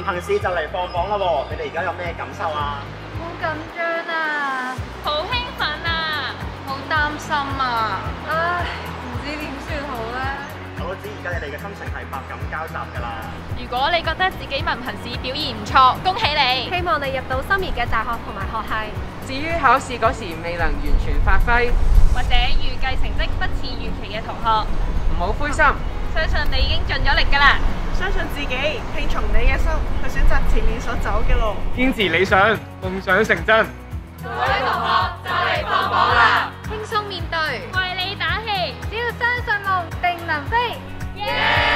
行試就嚟放榜啦喎，你哋而家有咩感受啊？ 好緊張啊， 好興奮啊！ 好擔心啊，唉，唔知點算好咧。 我都知而家你哋嘅心情係百感交集㗎啦。 如果你覺得自己文憑試表現唔錯，恭喜你！ 希望你入到心儀嘅大學同埋學系。 至於考試嗰時未能完全發揮， 或者預計成績不似預期嘅同學， 唔好灰心。 相信你已經盡咗力㗎啦！ 相信自己，聽從你嘅心，去選擇前面所走嘅路。 堅持理想，夢想成真。 各位同學就嚟放榜啦！ 輕鬆面對， 為你打氣， 只要相信夢，定能飛。 耶！